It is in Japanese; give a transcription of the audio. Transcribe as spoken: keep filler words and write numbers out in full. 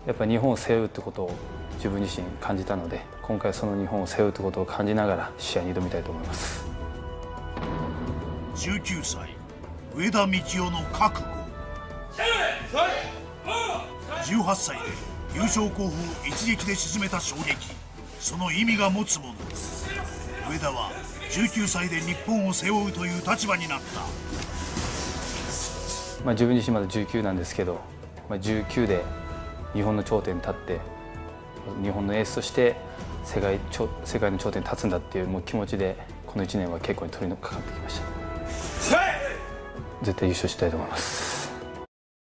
やっぱり日本を背負うってことを自分自身感じたので、今回その日本を背負うってことを感じながら試合に挑みたいと思います。 じゅうきゅうさい上田幹夫の覚悟。じゅうはっさいで優勝候補を一撃で沈めた衝撃、その意味が持つもの。上田はじゅうきゅうさいで日本を背負うという立場になった。 まあ自分自身まだじゅうきゅうなんですけど、まあ、じゅうきゅうで日本の頂点に立って日本のエースとして世界ちょ世界の頂点に立つんだっていうもう気持ちでこのいちねんは稽古に取り掛かってきました。絶対優勝したいと思います。